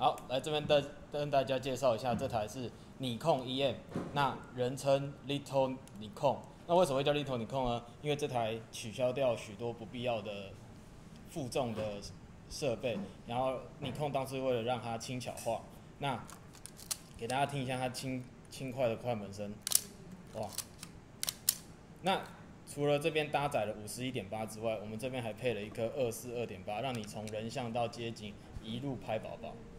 好，来这边跟大家介绍一下，这台是尼控 EM，那人称 Little 尼控。那为什么会叫 Little 尼控呢？因为这台取消掉许多不必要的负重的设备，然后尼控当时为了让它轻巧化，那给大家听一下它轻快的快门声，哇！那除了这边搭载了51.8之外，我们这边还配了一颗24.2.8，让你从人像到街景一路拍饱饱。